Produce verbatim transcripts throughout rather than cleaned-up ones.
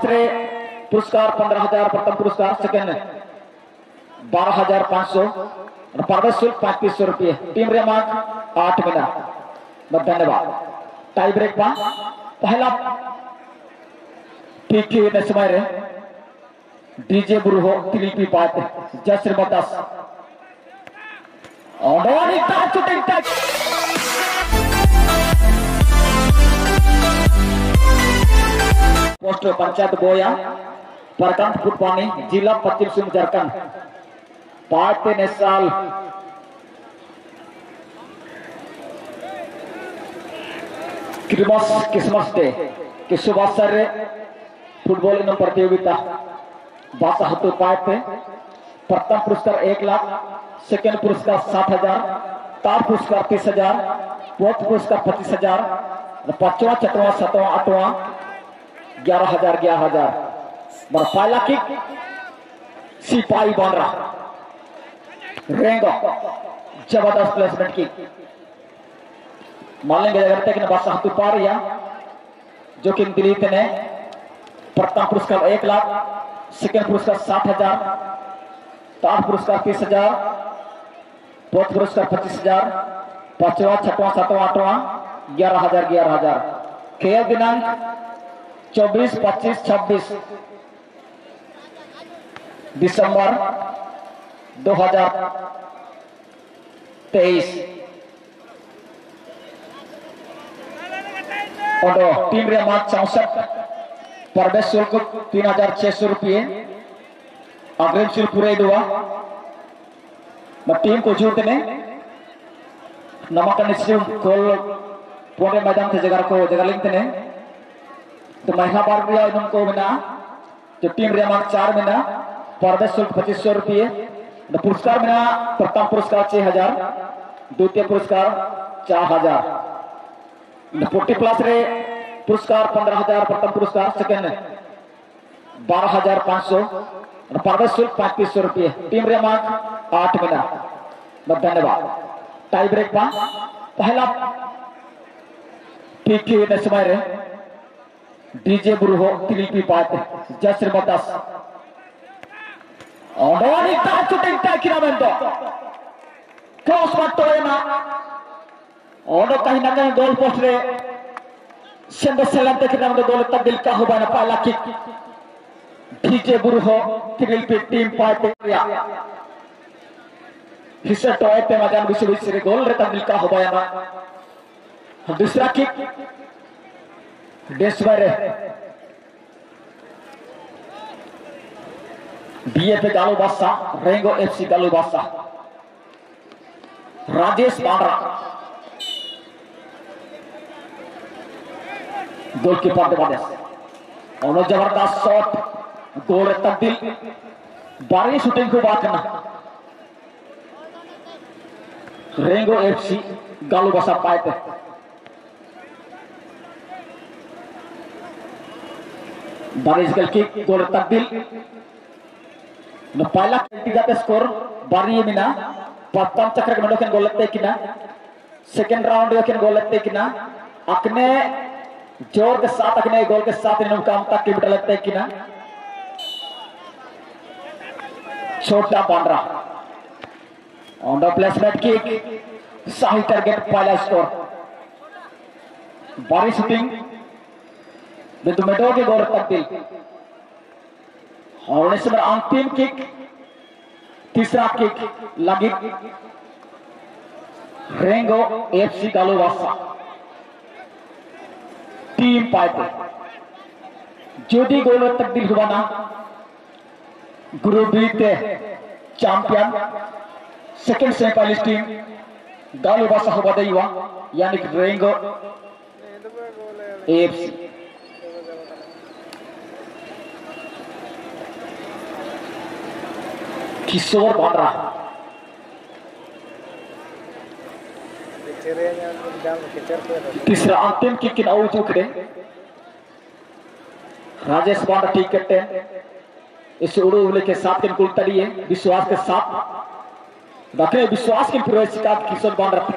रे पुरस्कार पंद्रह हजार, प्रथम पुरस्कार सेकेंड बारह हजार पाँच सौ और प्रवेश शुल्क पैंतीस सौ रुपये। टीम रे मार्क आठ मिनट। धन्यवाद। टाई ब्रेक पा पहला पीके ने समय रे डीजे बुरुहो तिलिपी पाते जस्ट बतास और शूटिंग टच पोस्ट पंचायत बोया प्रखंड फुटपानी जिला पश्चिम सिंह झारखंड पाते ने साल क्रिसमस क्रिसमस डे के शुभ अवसर फुटबॉल इनाम प्रतियोगिता बासा हतु पाते प्रथम पुरस्कार एक लाख, सेकेंड पुरस्कार साठ हजार, थर्ड पुरस्कार तीस हजार, फोर्थ पुरस्कार पच्चीस हजार, पांचवा छठवा सातवां आठवां ग्यारह हजार ग्यारह हजार। मगर पहला किक सिपाही बन रहा रेंगो जबरदस्त प्लेसमेंट किक मालेंगे जगह तक बासा हतु पा रही जो कि दिलीप ने प्रथम पुरस्कार एक लाख, सेकेंड पुरस्कार साठ हजार, थर्ड पुरस्कार तीस हजार, फोर्थ पुरस्कार पच्चीस हजार, पांचवा छठवां सातवां आठवां ग्यारह हजार ग्यारह हजार। खेल दिनांक चौबीस पच्चीस छब्बीस दिसंबर दो हजार तेईस। और टीम रे मार्च चौसठ, प्रवेश शुल्क तीन हजार छह सौ रुपये, अग्रिम शुल्क पूरे दुआ टीम को जूटने नमक कोल पुणे मैदान थे जगह को जगह लिंक ने तो महिला बार भी इनको बिना जो टीम रे मार्क चार मिना प्रवेश शुल्क पच्चीस सौ रुपये, पुरस्कार मिना प्रथम पुरस्कार छह हजार, द्वितीय पुरस्कार चार हजार, फोर्टी प्लस रे पुरस्कार पंद्रह हजार, प्रथम पुरस्कार सेकेंड बारह हजार पाँच सौ और प्रवेश शुल्क पैंतीस सौ रुपये। टीम रे मार्क आठ मिनट। धन्यवाद। टाई ब्रेक पा पहला पीके ने समय रे डीजे बुरुहो तिलिपी पाते जस्ट बतास और शूटिंग टैकिरामेंटो क्रॉस मट्टो ना और कहीं ना कहीं गोल पोस्ट रे सेंडर सेलन टैकिरामेंटो गोल तब्दील का हो बना पहला किक डीजे बुरुहो तिलिपी टीम पाते हिस्सा टॉय पे मैदान बीच बीच से गोल रे तब्दील का हो बना। दूसरा किक डेस्वर बीएपी गालू बासा रेंगो एफसी गालू बासा राजेश बांद्रा गोलकीपर दबादेस और जबरदस्त शॉट गोल तब्दील बारहवीं शूटिंग को बात करना रेंगो एफसी गालू बासा पाए बारिश गल की गोल तब्दील पहला व्यक्तिगत स्कोर बारी मिना प्रथम चक्र के के गोल लगते कि ना सेकंड राउंड के गोल लगते कि ना अकने जोर के साथ अकने गोल के साथ इन काम तक किलोमीटर लगते कि ना छोटा बन रहा ऑन द प्लेसमेंट किक सही टारगेट पहला स्कोर बारी शूटिंग बिंदु मेडो के गोल तब्दील और इस समय अंतिम किक तीसरा किक लगी रेंगो एफसी गालूवासा टीम पाते जोदी गोल तब्दील हुआ ना ग्रुप बी ते चैंपियन सेकंड सेमीफाइनलिस्ट टीम गालूवासा हुआ हुआ यानी रेंगो एफसी। किशोर बन रहा तीसरा अंतिम किक इन आउट उखड़े राजेश बांद्रा ठीक करते हैं इस उड़ो उड़े के साथ के कुल तड़िए विश्वास के साथ बाकी विश्वास के प्रवेश का किशोर बांद्रा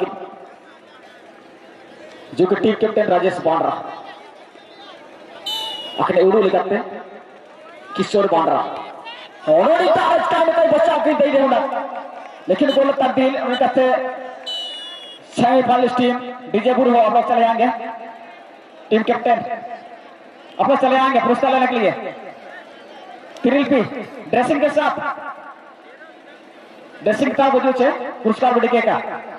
जो कि टीम कैप्टन राजेश बांद्रा अखने उड़ो लगाते किशोर बांद्रा ऑलरेडी ताज का में कोई बच्चा की दे देना लेकिन बोल तब्दील उनका से सेमीफाइनलिस्ट टीम डीजे गुरु हो आप लोग चले आएंगे टीम कैप्टन आप लोग चले आएंगे पुरस्कार लेने के लिए तिरिल्पी ड्रेसिंग के साथ ड्रेसिंग का वजह से पुरस्कार बढ़ेगा